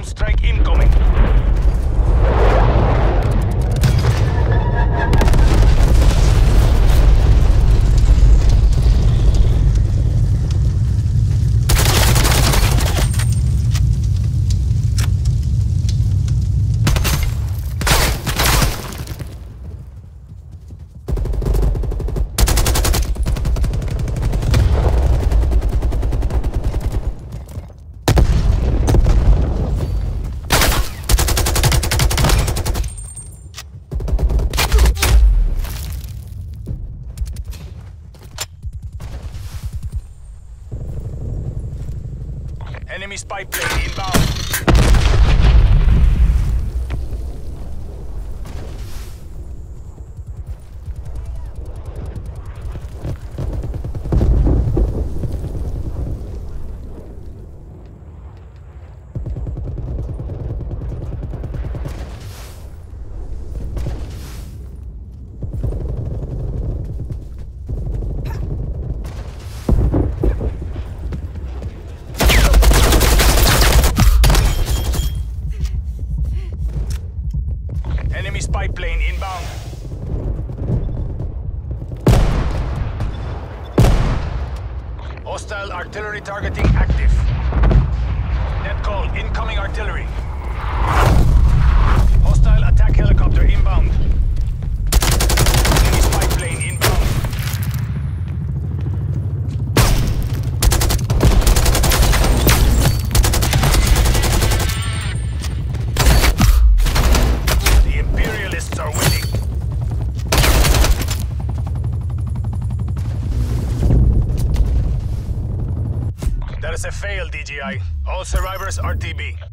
Ground strike incoming. Enemy spy plane inbound. Enemy spy plane inbound. Hostile artillery targeting active. Net call, incoming artillery. Hostile attack helicopter inbound. Enemy spy plane inbound. The Imperialists are winning. That is a fail, DGI. All survivors RTB.